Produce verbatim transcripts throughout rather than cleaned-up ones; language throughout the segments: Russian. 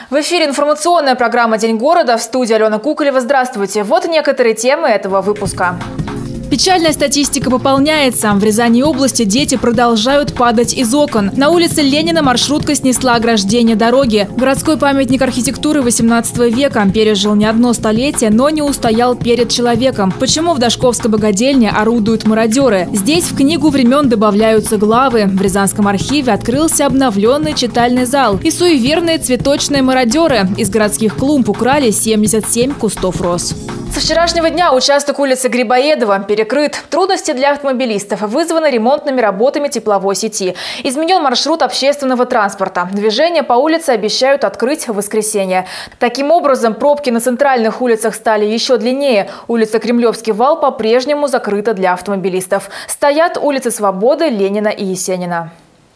В эфире информационная программа «День города». В студии Алена Куколева. Здравствуйте. Вот некоторые темы этого выпуска. Печальная статистика пополняется. В Рязани области дети продолжают падать из окон. На улице Ленина маршрутка снесла ограждение дороги. Городской памятник архитектуры восемнадцатого века пережил не одно столетие, но не устоял перед человеком. Почему в Дашковской богадельне орудуют мародеры? Здесь в книгу времен добавляются главы. В Рязанском архиве открылся обновленный читальный зал. И суеверные цветочные мародеры из городских клумб украли семьдесят семь кустов роз. Со вчерашнего дня участок улицы Грибоедова перекрыт. Трудности для автомобилистов вызваны ремонтными работами тепловой сети. Изменен маршрут общественного транспорта. Движение по улице обещают открыть в воскресенье. Таким образом, пробки на центральных улицах стали еще длиннее. Улица Кремлевский вал по-прежнему закрыта для автомобилистов. Стоят улицы Свободы, Ленина и Есенина.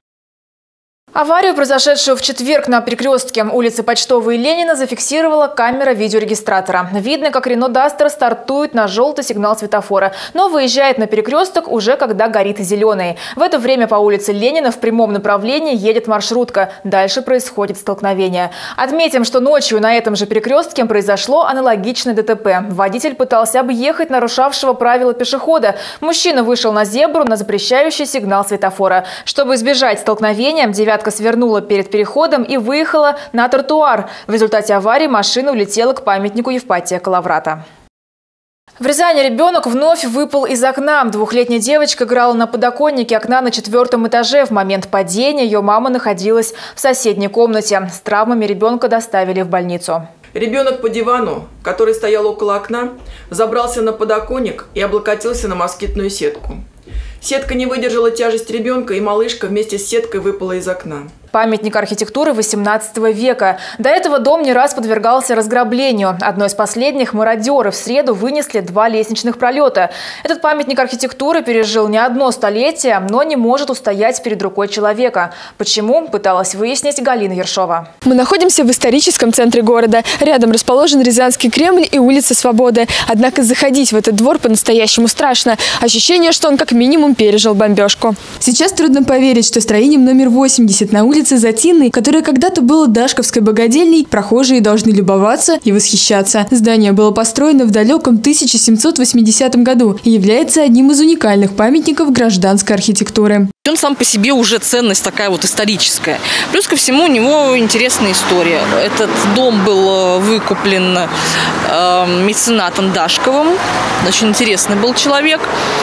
Аварию, произошедшую в четверг на перекрестке улицы Почтовой и Ленина, зафиксировала камера видеорегистратора. Видно, как Рено Дастер стартует на желтый сигнал светофора, но выезжает на перекресток уже когда горит зеленый. В это время по улице Ленина в прямом направлении едет маршрутка. Дальше происходит столкновение. Отметим, что ночью на этом же перекрестке произошло аналогичное ДТП. Водитель пытался объехать нарушавшего правила пешехода. Мужчина вышел на зебру на запрещающий сигнал светофора. Чтобы избежать столкновения, девятка свернула перед переходом и выехала на тротуар. В результате аварии машина улетела к памятнику Евпатия Калаврата. В Рязани ребенок вновь выпал из окна. Двухлетняя девочка играла на подоконнике окна на четвертом этаже. В момент падения ее мама находилась в соседней комнате. С травмами ребенка доставили в больницу. Ребенок по дивану, который стоял около окна, забрался на подоконник и облокотился на москитную сетку. Сетка не выдержала тяжесть ребенка, и малышка вместе с сеткой выпала из окна. Памятник архитектуры восемнадцатого века. До этого дом не раз подвергался разграблению. Одно из последних мародеры в среду вынесли два лестничных пролета. Этот памятник архитектуры пережил не одно столетие, но не может устоять перед рукой человека. Почему? Пыталась выяснить Галина Ершова. Мы находимся в историческом центре города. Рядом расположен Рязанский Кремль и улица Свободы. Однако заходить в этот двор по-настоящему страшно. Ощущение, что он как минимум пережил бомбежку. Сейчас трудно поверить, что строением номер восемьдесят на улице Затинной, которое когда-то было Дашковской богадельней, прохожие должны любоваться и восхищаться. Здание было построено в далеком тысяча семьсот восьмидесятом году и является одним из уникальных памятников гражданской архитектуры. Он сам по себе уже ценность такая вот историческая. Плюс ко всему у него интересная история. Этот дом был выкуплен э, меценатом Дашковым. Очень интересный был человек.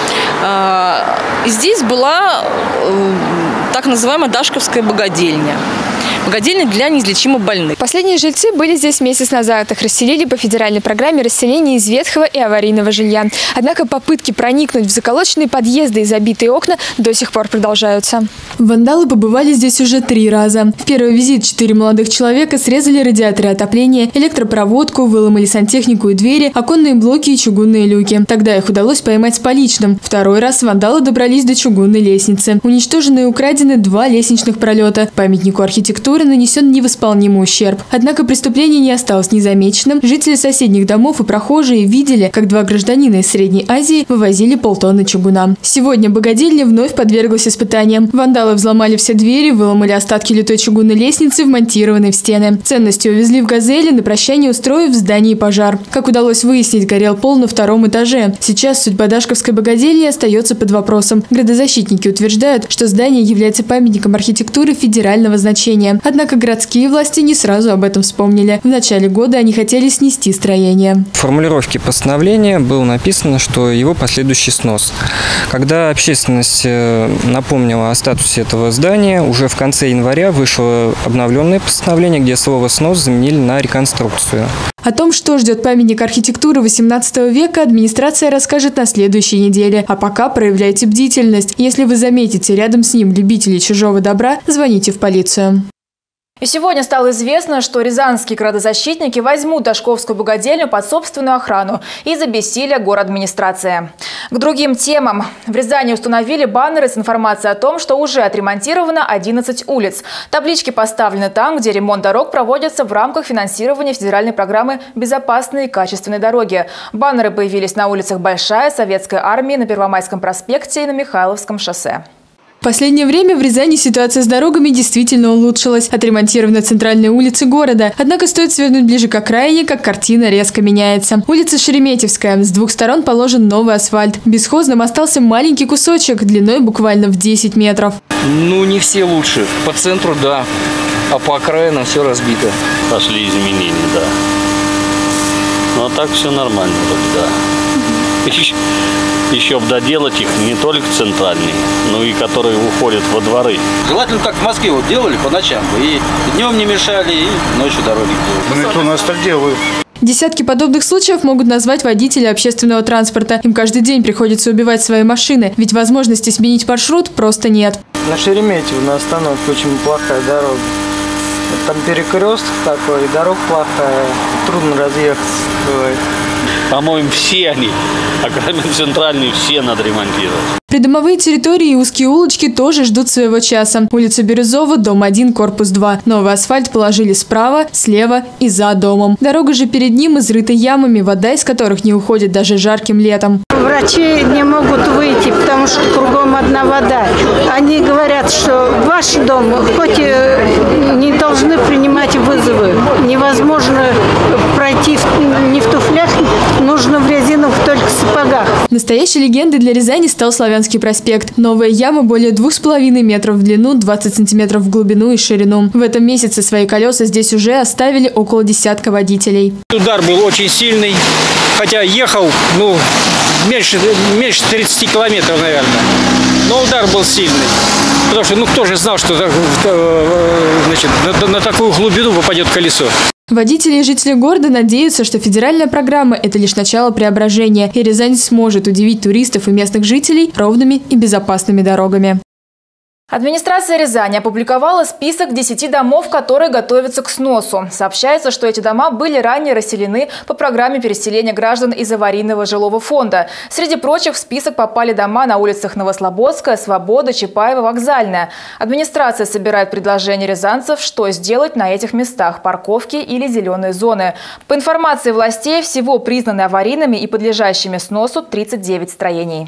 Э, здесь была э, так называемая Дашковская богадельня. Богадельня для неизлечимо больных. Последние жильцы были здесь месяц назад. Их расселили по федеральной программе расселения из ветхого и аварийного жилья. Однако попытки проникнуть в заколоченные подъезды и забитые окна до сих пор продолжаются. Вандалы побывали здесь уже три раза. В первый визит четыре молодых человека срезали радиаторы отопления, электропроводку, выломали сантехнику и двери, оконные блоки и чугунные люки. Тогда их удалось поймать с поличным. Второй раз вандалы добрались до чугунной лестницы. Уничтожены и украдены два лестничных пролета. Памятнику архитектуры нанесен невосполнимый ущерб. Однако преступление не осталось незамеченным. Жители соседних домов и прохожие видели, как два гражданина из Средней Азии вывозили полтонны чугуна. Сегодня богадельня вновь подверглась испытаниям. Вандалы взломали все двери, выломали остатки лютой чугунной лестницы, вмонтированной в стены. Ценности увезли в «Газели», на прощание устроив в здании пожар. Как удалось выяснить, горел пол на втором этаже. Сейчас судьба Дашковской богадельни остается под вопросом. Градозащитники утверждают, что здание является памятником архитектуры федерального значения. Однако городские власти не сразу об этом вспомнили. В начале года они хотели снести строение. В формулировке постановления было написано, что его последующий снос. Когда общественность напомнила о статусе этого здания, уже в конце января вышло обновленное постановление, где слово «снос» заменили на «реконструкцию». О том, что ждет памятник архитектуры восемнадцатого века, администрация расскажет на следующей неделе. А пока проявляйте бдительность. Если вы заметите рядом с ним любителей чужого добра, звоните в полицию. И сегодня стало известно, что рязанские градозащитники возьмут Дашковскую богадельню под собственную охрану из-за бессилия городадминистрации. К другим темам. В Рязани установили баннеры с информацией о том, что уже отремонтировано одиннадцать улиц. Таблички поставлены там, где ремонт дорог проводится в рамках финансирования федеральной программы «Безопасные и качественные дороги». Баннеры появились на улицах Большая, Советской армии, на Первомайском проспекте и на Михайловском шоссе. В последнее время в Рязани ситуация с дорогами действительно улучшилась. Отремонтированы центральные улицы города. Однако стоит свернуть ближе к окраине, как картина резко меняется. Улица Шереметьевская. С двух сторон положен новый асфальт. Бесхозным остался маленький кусочек, длиной буквально в десять метров. Ну, не все лучше. По центру, да. А по окраинам все разбито. Пошли изменения, да. Ну, а так все нормально, да. Еще, еще бы доделать их не только центральные, но и которые уходят во дворы. Желательно так в Москве вот делали по ночам. И днем не мешали, и ночью дороги делали. Ну, это у нас так делают. Десятки подобных случаев могут назвать водители общественного транспорта. Им каждый день приходится убивать свои машины, ведь возможности сменить маршрут просто нет. На Шереметьево на остановке очень плохая дорога. Там перекресток такой, дорога плохая, трудно разъехаться бывает. По-моему, все они, а кроме центральной, все надо ремонтировать. Придомовые территории и узкие улочки тоже ждут своего часа. Улица Бирюзова, дом один, корпус два. Новый асфальт положили справа, слева и за домом. Дорога же перед ним изрыта ямами, вода из которых не уходит даже жарким летом. Врачи не могут выйти, потому что кругом одна вода. Они говорят, что ваш дом хоть и не должны принимать вызовы. Невозможно пройти не в туфлях, нужно в резиновых только сапогах. Настоящей легендой для Рязани стал Славянский проспект. Новая яма более двух с половиной метров в длину, двадцать сантиметров в глубину и ширину. В этом месяце свои колеса здесь уже оставили около десятка водителей. Удар был очень сильный, хотя ехал, ну, меньше, меньше тридцати километров, наверное. Но удар был сильный. Потому что, ну, кто же знал, что значит, на, на такую глубину попадет колесо. Водители и жители города надеются, что федеральная программа – это лишь начало преображения, и Рязань сможет удивить туристов и местных жителей ровными и безопасными дорогами. Администрация Рязани опубликовала список десяти домов, которые готовятся к сносу. Сообщается, что эти дома были ранее расселены по программе переселения граждан из аварийного жилого фонда. Среди прочих в список попали дома на улицах Новослободская, Свобода, Чапаева, Вокзальная. Администрация собирает предложения рязанцев, что сделать на этих местах – парковки или зеленые зоны. По информации властей, всего признаны аварийными и подлежащими сносу тридцать девять строений.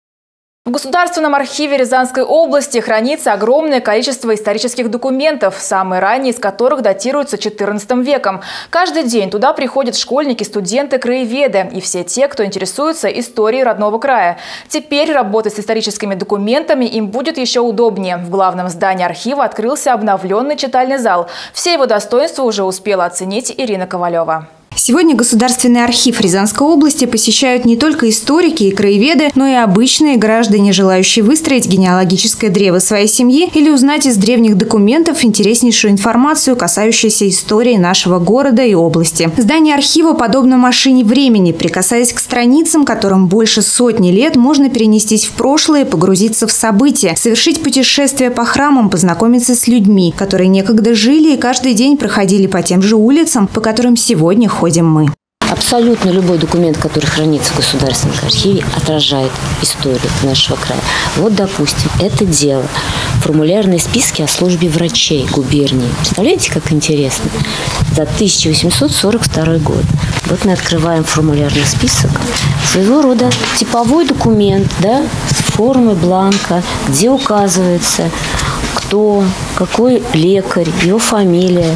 В Государственном архиве Рязанской области хранится огромное количество исторических документов, самые ранние из которых датируются четырнадцатым веком. Каждый день туда приходят школьники, студенты, краеведы и все те, кто интересуется историей родного края. Теперь работать с историческими документами им будет еще удобнее. В главном здании архива открылся обновленный читальный зал. Все его достоинства уже успела оценить Ирина Ковалева. Сегодня Государственный архив Рязанской области посещают не только историки и краеведы, но и обычные граждане, желающие выстроить генеалогическое древо своей семьи или узнать из древних документов интереснейшую информацию, касающуюся истории нашего города и области. Здание архива подобно машине времени. Прикасаясь к страницам, которым больше сотни лет, можно перенестись в прошлое, погрузиться в события, совершить путешествие по храмам, познакомиться с людьми, которые некогда жили и каждый день проходили по тем же улицам, по которым сегодня ходят мы. Абсолютно любой документ, который хранится в Государственном архиве, отражает историю нашего края. Вот, допустим, это дело. Формулярные списки о службе врачей губернии. Представляете, как интересно? За тысяча восемьсот сорок второй год. Вот мы открываем формулярный список. Своего рода типовой документ, да, с формой бланка, где указывается, кто, какой лекарь, его фамилия.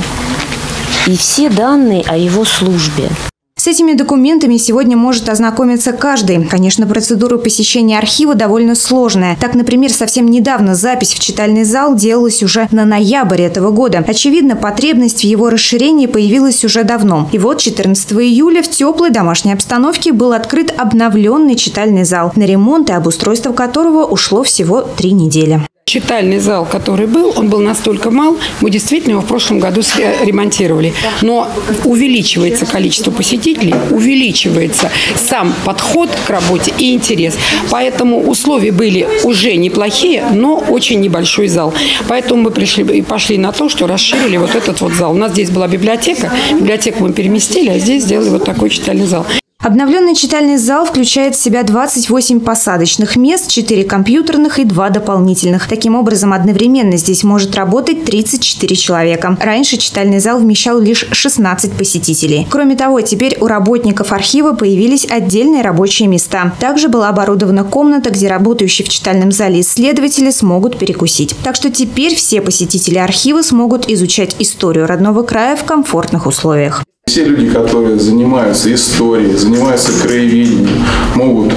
И все данные о его службе. С этими документами сегодня может ознакомиться каждый. Конечно, процедура посещения архива довольно сложная. Так, например, совсем недавно запись в читальный зал делалась уже на ноябрь этого года. Очевидно, потребность в его расширении появилась уже давно. И вот четырнадцатого июля в теплой домашней обстановке был открыт обновленный читальный зал, на ремонт и обустройство которого ушло всего три недели. Читальный зал, который был, он был настолько мал, мы действительно его в прошлом году ремонтировали. Но увеличивается количество посетителей, увеличивается сам подход к работе и интерес. Поэтому условия были уже неплохие, но очень небольшой зал. Поэтому мы пришли и пошли на то, что расширили вот этот вот зал. У нас здесь была библиотека, библиотеку мы переместили, а здесь сделали вот такой читальный зал. Обновленный читальный зал включает в себя двадцать восемь посадочных мест, четыре компьютерных и два дополнительных. Таким образом, одновременно здесь может работать тридцать четыре человека. Раньше читальный зал вмещал лишь шестнадцать посетителей. Кроме того, теперь у работников архива появились отдельные рабочие места. Также была оборудована комната, где работающие в читальном зале исследователи смогут перекусить. Так что теперь все посетители архива смогут изучать историю родного края в комфортных условиях. Все люди, которые занимаются историей, занимаются краеведением, могут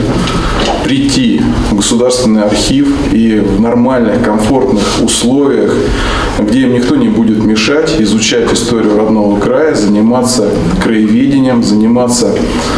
прийти в государственный архив и в нормальных, комфортных условиях, где им никто не будет мешать, изучать историю родного края, заниматься краеведением, заниматься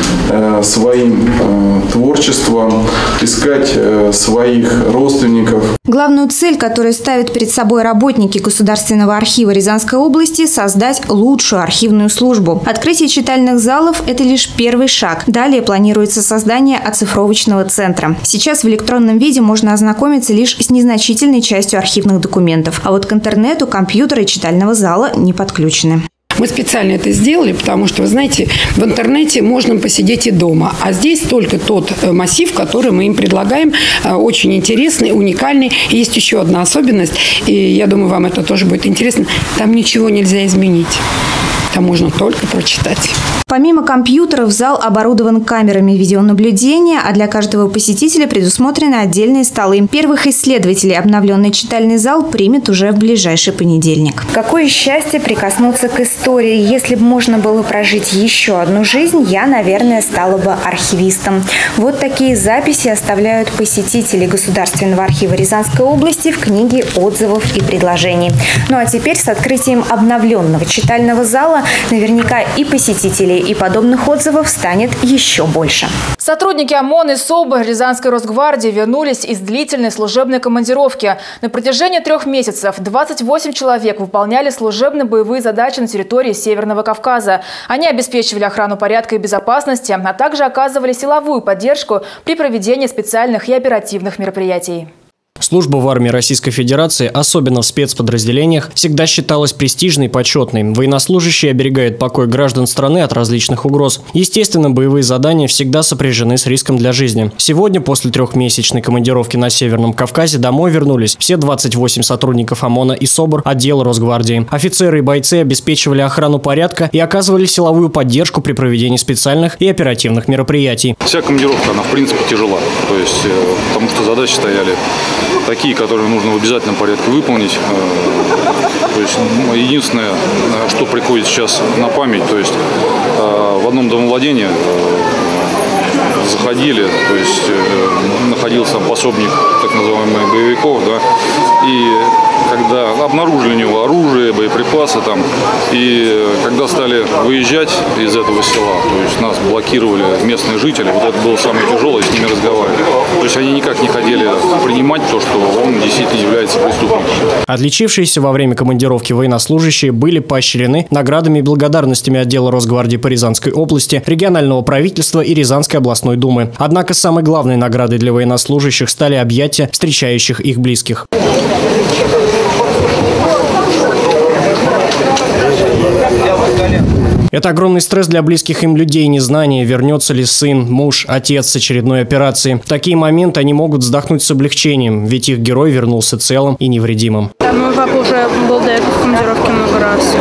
э, своим э, творчеством, искать э, своих родственников. Главную цель, которую ставят перед собой работники Государственного архива Рязанской области – создать лучшую архивную службу. Открытие читальных залов – это лишь первый шаг. Далее планируется создание оцифровочного центра. Сейчас в электронном виде можно ознакомиться лишь с незначительной частью архивных документов. А вот к интернету компьютеры читального зала не подключены. Мы специально это сделали, потому что, вы знаете, в интернете можно посидеть и дома. А здесь только тот массив, который мы им предлагаем, очень интересный, уникальный. И есть еще одна особенность, и я думаю, вам это тоже будет интересно. Там ничего нельзя изменить. Там можно только прочитать. Помимо компьютеров, зал оборудован камерами видеонаблюдения, а для каждого посетителя предусмотрены отдельные столы. Первых исследователей обновленный читальный зал примет уже в ближайший понедельник. Какое счастье прикоснуться к истории. Если бы можно было прожить еще одну жизнь, я, наверное, стала бы архивистом. Вот такие записи оставляют посетители Государственного архива Рязанской области в книге отзывов и предложений. Ну а теперь с открытием обновленного читального зала наверняка и посетителей, и подобных отзывов станет еще больше. Сотрудники ОМОН и СОБР Рязанской Росгвардии вернулись из длительной служебной командировки. На протяжении трех месяцев двадцать восемь человек выполняли служебно-боевые задачи на территории Северного Кавказа. Они обеспечивали охрану порядка и безопасности, а также оказывали силовую поддержку при проведении специальных и оперативных мероприятий. Служба в армии Российской Федерации, особенно в спецподразделениях, всегда считалась престижной и почетной. Военнослужащие оберегают покой граждан страны от различных угроз. Естественно, боевые задания всегда сопряжены с риском для жизни. Сегодня, после трехмесячной командировки на Северном Кавказе, домой вернулись все двадцать восемь сотрудников ОМОНа и СОБР отдела Росгвардии. Офицеры и бойцы обеспечивали охрану порядка и оказывали силовую поддержку при проведении специальных и оперативных мероприятий. Вся командировка, она в принципе тяжела, то есть, потому что задачи стояли такие, которые нужно в обязательном порядке выполнить. То есть единственное, что приходит сейчас на память, то есть в одном домовладении заходили, то есть находился там пособник так называемых боевиков, да, и когда обнаружили у него оружие, боеприпасы там, и когда стали выезжать из этого села, то есть нас блокировали местные жители, вот это было самое тяжелое, с ними разговаривали. То есть они никак не хотели принимать то, что он действительно является преступником. Отличившиеся во время командировки военнослужащие были поощрены наградами и благодарностями отдела Росгвардии по Рязанской области, регионального правительства и Рязанской областной думы. Однако самой главной наградой для военнослужащих стали объятия встречающих их близких. Это огромный стресс для близких им людей, незнание, вернется ли сын, муж, отец с очередной операции. В такие моменты они могут вздохнуть с облегчением, ведь их герой вернулся целым и невредимым. Да, мой папа уже был до этого в командировке много раз.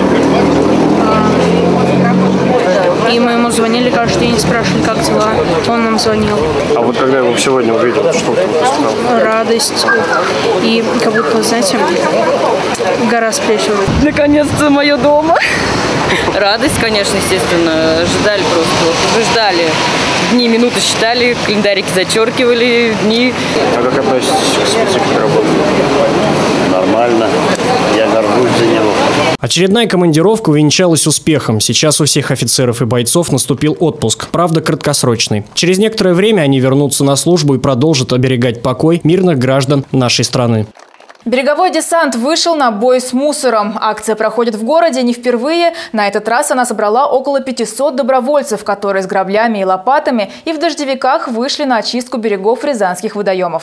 И мы ему звонили каждый день, спрашивали, как дела. Он нам звонил. А вот когда его сегодня увидел, что ты сказал? Радость. И как будто, знаете, гора с плеч. Наконец-то мое дома. Радость, конечно, естественно. Ждали просто. Уже ждали. Дни, минуты считали, календарики зачеркивали, дни. А как относитесь к специфике работы? Нормально. Я горжусь за него. Очередная командировка увенчалась успехом. Сейчас у всех офицеров и бойцов наступил отпуск. Правда, краткосрочный. Через некоторое время они вернутся на службу и продолжат оберегать покой мирных граждан нашей страны. Береговой десант вышел на бой с мусором. Акция проходит в городе не впервые. На этот раз она собрала около пятисот добровольцев, которые с граблями и лопатами и в дождевиках вышли на очистку берегов рязанских водоемов.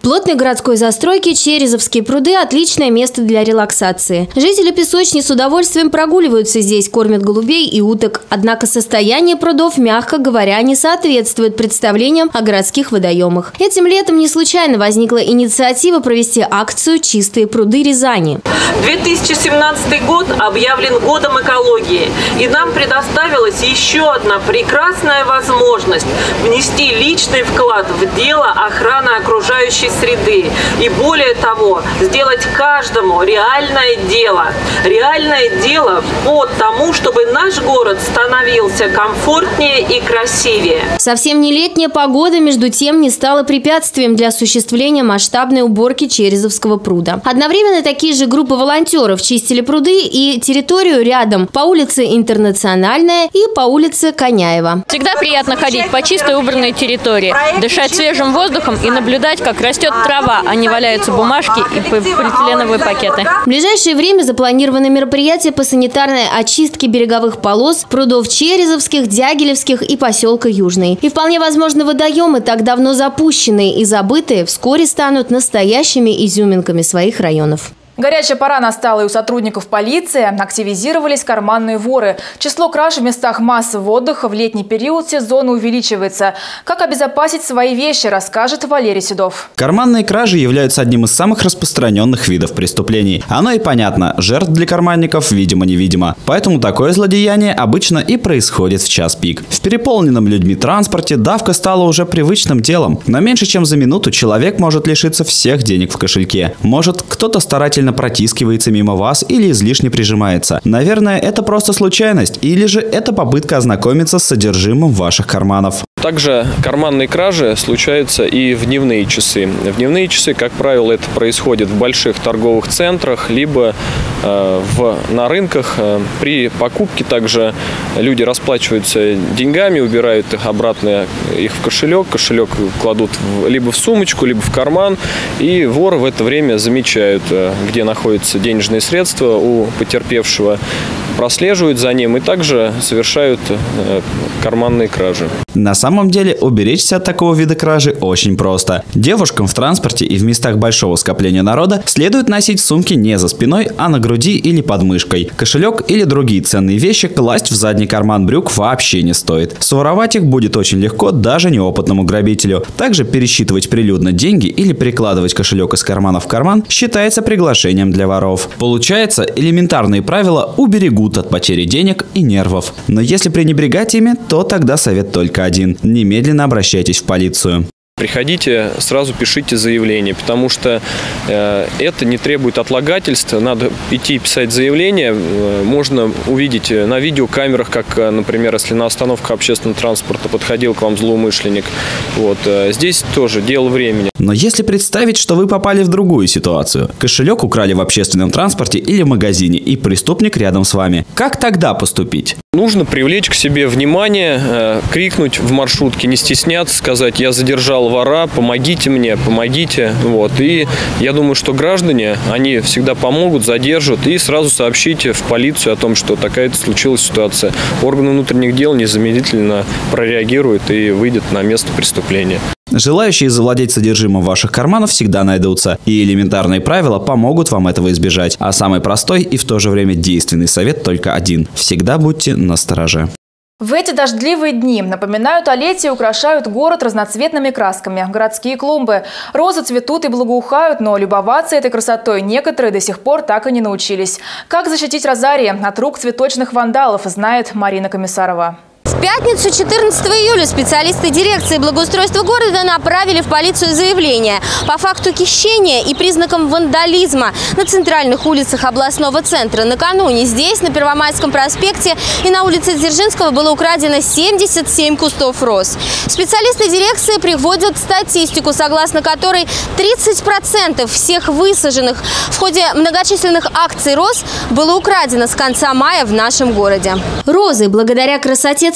плотной городской застройки Черезовские пруды – отличное место для релаксации. Жители песочни с удовольствием прогуливаются здесь, кормят голубей и уток. Однако состояние прудов, мягко говоря, не соответствует представлениям о городских водоемах. Этим летом не случайно возникла инициатива провести акцию «Чистые пруды Рязани». две тысячи семнадцатый год объявлен годом экологии, и нам предоставилась еще одна прекрасная возможность внести личный вклад в дело охраны окружающей среды. И более того, сделать каждому реальное дело. Реальное дело по тому, чтобы наш город становился комфортнее и красивее. Совсем не летняя погода, между тем, не стала препятствием для осуществления масштабной уборки Черезовского пруда. Одновременно такие же группы волонтеров чистили пруды и территорию рядом по улице Интернациональная и по улице Коняева. Всегда приятно ходить по чистой убранной территории, дышать свежим воздухом и наблюдать, как растет трава, а не валяются бумажки и полиэтиленовые пакеты. В ближайшее время запланированы мероприятия по санитарной очистке береговых полос, прудов Черезовских, Дягилевских и поселка Южный. И вполне возможно, водоемы, так давно запущенные и забытые, вскоре станут настоящими изюминками своих районов. Горячая пора настала и у сотрудников полиции. Активизировались карманные воры. Число краж в местах массового отдыха в летний период сезона увеличивается. Как обезопасить свои вещи, расскажет Валерий Седов. Карманные кражи являются одним из самых распространенных видов преступлений. Оно и понятно, жертв для карманников видимо-невидимо. Поэтому такое злодеяние обычно и происходит в час пик. В переполненном людьми транспорте давка стала уже привычным делом. Но меньше чем за минуту человек может лишиться всех денег в кошельке. Может, кто-то старательно протискивается мимо вас или излишне прижимается. Наверное, это просто случайность, или же это попытка ознакомиться с содержимым ваших карманов. Также карманные кражи случаются и в дневные часы. В дневные часы, как правило, это происходит в больших торговых центрах, либо э, в, на рынках. При покупке также люди расплачиваются деньгами, убирают их обратно их в кошелек. Кошелек кладут в, либо в сумочку, либо в карман. И воры в это время замечают, где находятся денежные средства у потерпевшего, прослеживают за ним и также совершают э, карманные кражи. На самом деле, уберечься от такого вида кражи очень просто. Девушкам в транспорте и в местах большого скопления народа следует носить сумки не за спиной, а на груди или под мышкой. Кошелек или другие ценные вещи класть в задний карман брюк вообще не стоит. Своровать их будет очень легко даже неопытному грабителю. Также пересчитывать прилюдно деньги или перекладывать кошелек из кармана в карман считается приглашением для воров. Получается, элементарные правила уберегут от потери денег и нервов. Но если пренебрегать ими, то тогда совет только один. Немедленно обращайтесь в полицию. Приходите, сразу пишите заявление, потому что э, это не требует отлагательств. Надо идти писать заявление. Э, можно увидеть на видеокамерах, как, например, если на остановках общественного транспорта подходил к вам злоумышленник. Вот, э, здесь тоже дело времени. Но если представить, что вы попали в другую ситуацию. Кошелек украли в общественном транспорте или в магазине, и преступник рядом с вами. Как тогда поступить? Нужно привлечь к себе внимание, э, крикнуть в маршрутке, не стесняться, сказать: я задержал вора, помогите мне, помогите. Вот. И я думаю, что граждане, они всегда помогут, задержат, и сразу сообщите в полицию о том, что такая-то случилась ситуация. Органы внутренних дел незамедлительно прореагируют и выйдут на место преступления. Желающие завладеть содержимым ваших карманов всегда найдутся, и элементарные правила помогут вам этого избежать. А самый простой и в то же время действенный совет только один – всегда будьте настороже. В эти дождливые дни напоминают о лете и украшают город разноцветными красками. Городские клумбы. Розы цветут и благоухают, но любоваться этой красотой некоторые до сих пор так и не научились. Как защитить розарии от рук цветочных вандалов, знает Марина Комиссарова. В пятницу, четырнадцатого июля, специалисты дирекции благоустройства города направили в полицию заявление по факту хищения и признакам вандализма на центральных улицах областного центра. Накануне здесь, на Первомайском проспекте и на улице Дзержинского, было украдено семьдесят семь кустов роз. Специалисты дирекции приводят статистику, согласно которой тридцать процентов всех высаженных в ходе многочисленных акций роз было украдено с конца мая в нашем городе. Розы, благодаря красоте цветов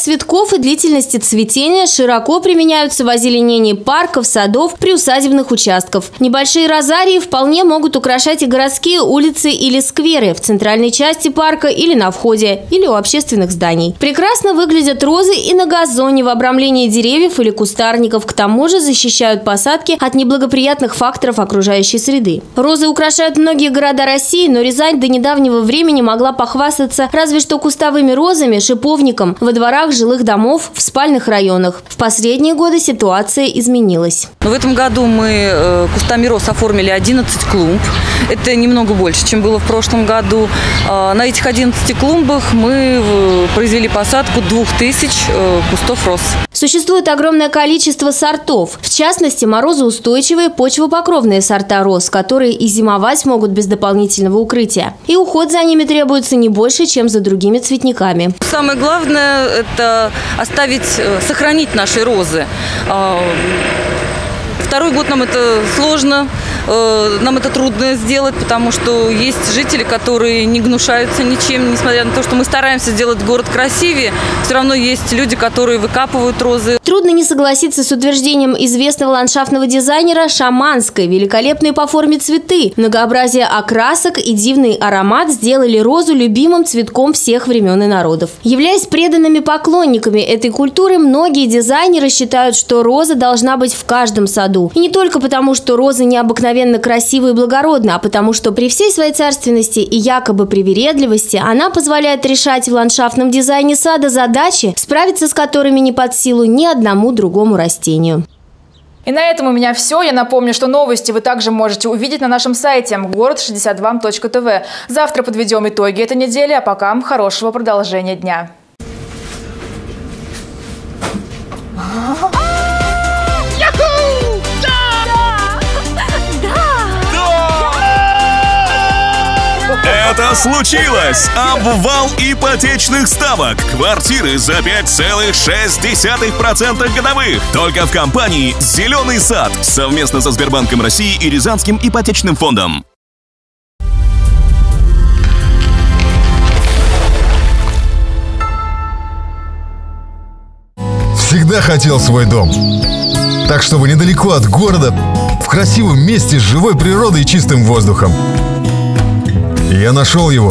цветков и длительности цветения широко применяются в озеленении парков, садов, приусадебных участков. Небольшие розарии вполне могут украшать и городские улицы или скверы в центральной части парка или на входе, или у общественных зданий. Прекрасно выглядят розы и на газоне в обрамлении деревьев или кустарников. К тому же защищают посадки от неблагоприятных факторов окружающей среды. Розы украшают многие города России, но Рязань до недавнего времени могла похвастаться разве что кустовыми розами, шиповником во дворах жилых домов, в спальных районах. В последние годы ситуация изменилась. В этом году мы кустами роз оформили одиннадцать клумб. Это немного больше, чем было в прошлом году. На этих одиннадцати клумбах мы произвели посадку двух тысяч кустов роз. Существует огромное количество сортов. В частности, морозоустойчивые почвопокровные сорта роз, которые и зимовать могут без дополнительного укрытия. И уход за ними требуется не больше, чем за другими цветниками. Самое главное – это оставить, сохранить наши розы. Второй год нам это сложно, нам это трудно сделать, потому что есть жители, которые не гнушаются ничем, несмотря на то, что мы стараемся сделать город красивее, все равно есть люди, которые выкапывают розы. Трудно не согласиться с утверждением известного ландшафтного дизайнера Шаманской. Великолепные по форме цветы, многообразие окрасок и дивный аромат сделали розу любимым цветком всех времен и народов. Являясь преданными поклонниками этой культуры, многие дизайнеры считают, что роза должна быть в каждом саду. И не только потому, что роза необыкновенно красива и благородна, а потому, что при всей своей царственности и якобы привередливости она позволяет решать в ландшафтном дизайне сада задачи, справиться с которыми не под силу ни одному другому растению. И на этом у меня все. Я напомню, что новости вы также можете увидеть на нашем сайте город шестьдесят два точка тв. Завтра подведем итоги этой недели, а пока хорошего продолжения дня. Это случилось! Обвал ипотечных ставок. Квартиры за пять целых шесть десятых процента годовых. Только в компании «Зеленый сад» совместно со Сбербанком России и Рязанским ипотечным фондом. Всегда хотел свой дом. Так, чтобы недалеко от города, в красивом месте с живой природой и чистым воздухом. Я нашел его.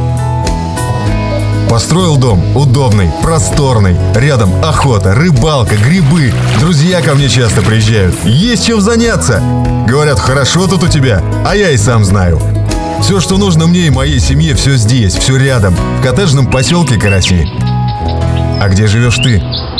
Построил дом удобный, просторный. Рядом охота, рыбалка, грибы. Друзья ко мне часто приезжают. Есть чем заняться. Говорят, хорошо тут у тебя, а я и сам знаю. Все, что нужно мне и моей семье, все здесь, все рядом. В коттеджном поселке Караси. А где живешь ты?